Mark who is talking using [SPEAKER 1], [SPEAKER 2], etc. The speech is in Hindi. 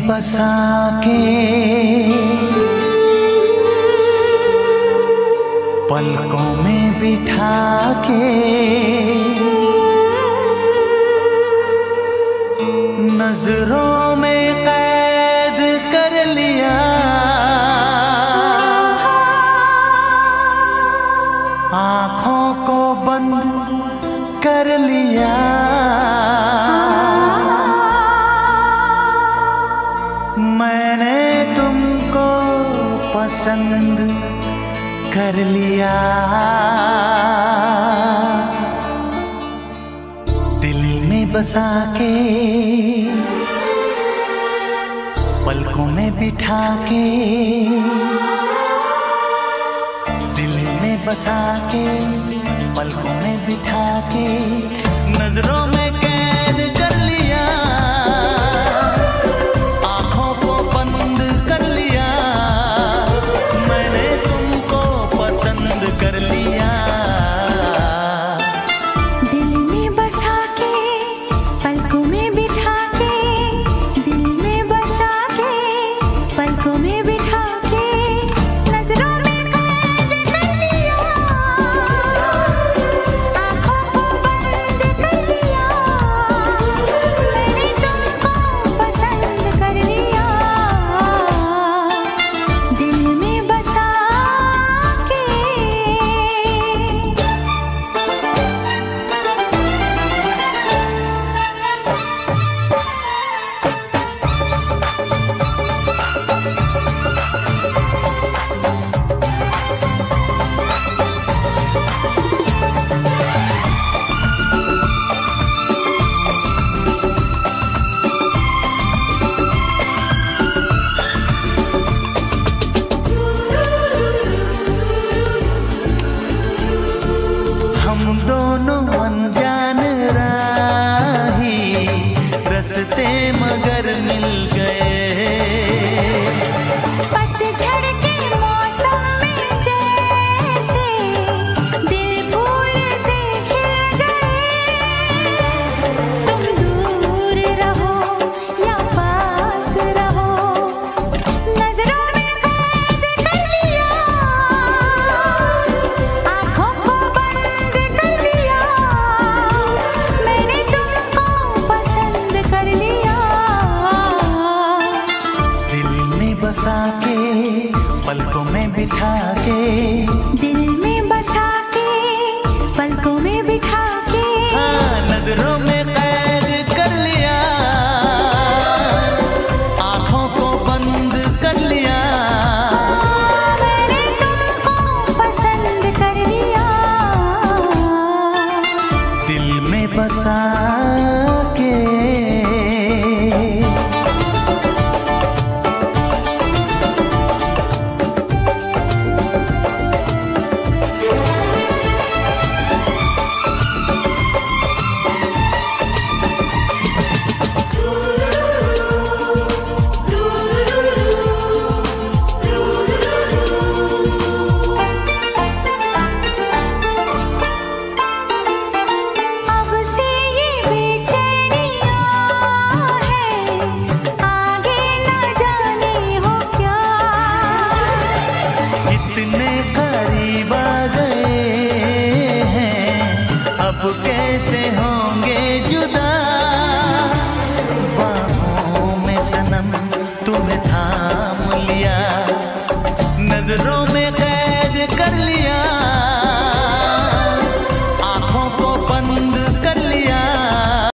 [SPEAKER 1] बसा के पलकों में बिठा के नजरों में कैद कर लिया, आँखों को बंद कर लिया। मैंने तुमको पसंद कर लिया। दिल में बसा के पलकों में बिठा के, दिल में बसा के पलकों में बिठा के नजरों में कैद कर लिया, आंखों को बंद कर लिया। मैंने तुमको पसंद कर लिया।
[SPEAKER 2] दिल में बसा के पलकों में बिठा के, दिल में बसा के पलकों में बिठा के नजरों में कैद कर लिया, आंखों को बंद कर लिया। मैंने तुमको पसंद कर लिया। दिल में बसा के।
[SPEAKER 1] हम दोनों अनजान राही, रस्ते मगर मिल गए।
[SPEAKER 2] पतझड़ के मौसम में जैसे दिल फूल से खिल गए। तुम दूर रहो या पास रहो, नजरों में कैद कर लिया, आँखों को बंद कर लिया। मैंने तुमको पसंद कर लिया।
[SPEAKER 1] दिल में बसा के पलकों में बिठा के,
[SPEAKER 2] दिल में बसा के पलकों में बिठा के
[SPEAKER 1] हाँ, नजरों में कैद कर लिया, आंखों को बंद कर लिया।
[SPEAKER 2] मैंने तुमको पसंद कर लिया।
[SPEAKER 1] दिल में बसा के।
[SPEAKER 2] अब से ये बेचैनियां है, आगे न जाने हो क्या।
[SPEAKER 1] इतने करीब आ गए हैं, अब कैसे होंगे जुदा। बाहों में सनम तुम्हें थाम लिया, नजरों में कैद कर लिया।